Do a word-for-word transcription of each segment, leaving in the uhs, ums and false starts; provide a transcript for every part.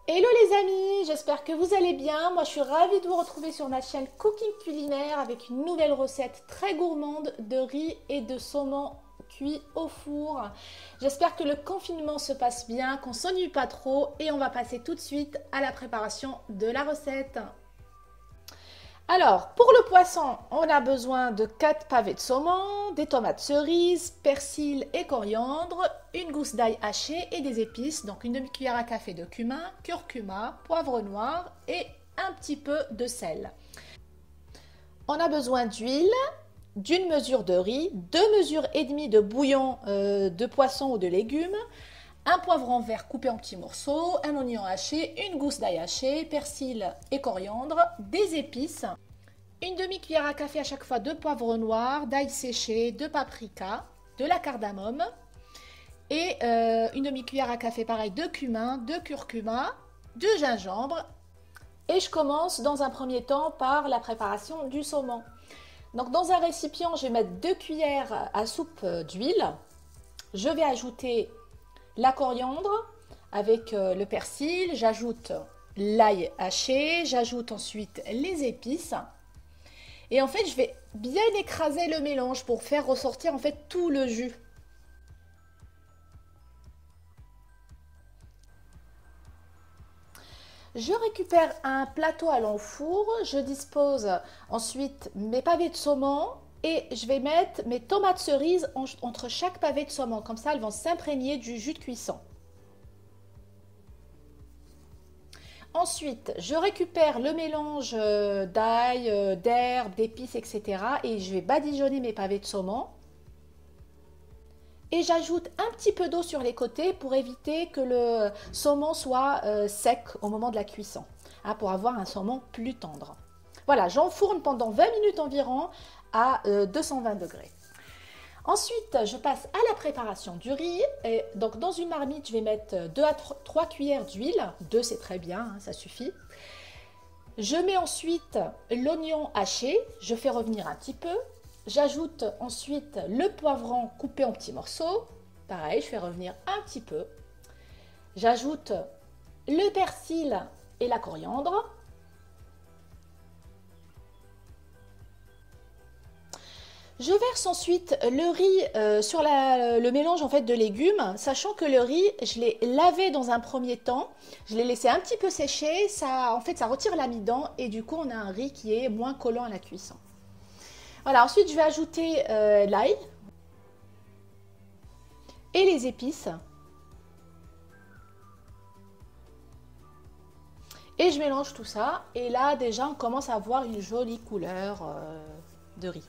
Hello les amis, j'espère que vous allez bien. Moi je suis ravie de vous retrouver sur ma chaîne Cooking Culinaire avec une nouvelle recette très gourmande de riz et de saumon cuit au four. J'espère que le confinement se passe bien, qu'on s'ennuie pas trop et on va passer tout de suite à la préparation de la recette. Alors, pour le poisson, on a besoin de quatre pavés de saumon, des tomates cerises, persil et coriandre, une gousse d'ail haché et des épices, donc une demi-cuillère à café de cumin, curcuma, poivre noir et un petit peu de sel. On a besoin d'huile, d'une mesure de riz, deux mesures et demie de bouillon euh, de poisson ou de légumes, un poivron vert coupé en petits morceaux, un oignon haché, une gousse d'ail haché, persil et coriandre, des épices, une demi-cuillère à café à chaque fois de poivre noir, d'ail séché, de paprika, de la cardamome et euh, une demi-cuillère à café pareil de cumin, de curcuma, de gingembre. Et je commence dans un premier temps par la préparation du saumon. Donc dans un récipient, je vais mettre deux cuillères à soupe d'huile. Je vais ajouter la coriandre avec le persil, j'ajoute l'ail haché, j'ajoute ensuite les épices. Et en fait, je vais bien écraser le mélange pour faire ressortir en fait tout le jus. Je récupère un plateau à l'enfour, je dispose ensuite mes pavés de saumon et je vais mettre mes tomates cerises entre chaque pavé de saumon. Comme ça, elles vont s'imprégner du jus de cuisson. Ensuite, je récupère le mélange d'ail, d'herbes, d'épices, et cetera. Et je vais badigeonner mes pavés de saumon. Et j'ajoute un petit peu d'eau sur les côtés pour éviter que le saumon soit euh, sec au moment de la cuisson, hein, pour avoir un saumon plus tendre. Voilà, j'enfourne pendant vingt minutes environ à euh, deux cent vingt degrés. Ensuite, je passe à la préparation du riz. Et donc, dans une marmite, je vais mettre deux à trois cuillères d'huile. deux, c'est très bien, hein, ça suffit. Je mets ensuite l'oignon haché. Je fais revenir un petit peu. J'ajoute ensuite le poivron coupé en petits morceaux. Pareil, je fais revenir un petit peu. J'ajoute le persil et la coriandre. Je verse ensuite le riz euh, sur la, le mélange en fait de légumes, sachant que le riz, je l'ai lavé dans un premier temps, je l'ai laissé un petit peu sécher, ça, en fait ça retire l'amidon et du coup on a un riz qui est moins collant à la cuisson. Voilà, ensuite je vais ajouter euh, l'ail et les épices. Et je mélange tout ça et là déjà on commence à avoir une jolie couleur euh, de riz.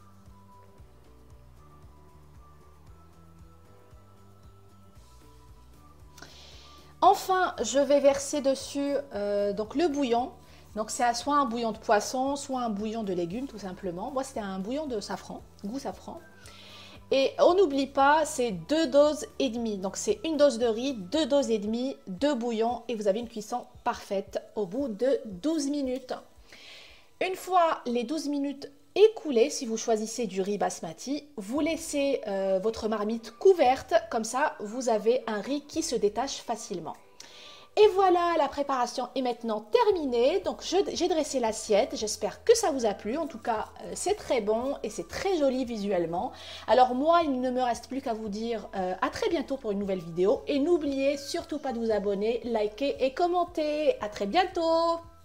Enfin, je vais verser dessus euh, donc le bouillon. Donc c'est soit un bouillon de poisson, soit un bouillon de légumes tout simplement. Moi c'était un bouillon de safran, goût safran. Et on n'oublie pas, c'est deux doses et demie. Donc c'est une dose de riz, deux doses et demie de bouillon et vous avez une cuisson parfaite au bout de douze minutes. Une fois les douze minutes écoulées, si vous choisissez du riz basmati, vous laissez euh, votre marmite couverte, comme ça vous avez un riz qui se détache facilement. Et voilà, la préparation est maintenant terminée. Donc j'ai dressé l'assiette, j'espère que ça vous a plu. En tout cas, euh, c'est très bon et c'est très joli visuellement. Alors moi, il ne me reste plus qu'à vous dire euh, à très bientôt pour une nouvelle vidéo. Et n'oubliez surtout pas de vous abonner, liker et commenter. À très bientôt!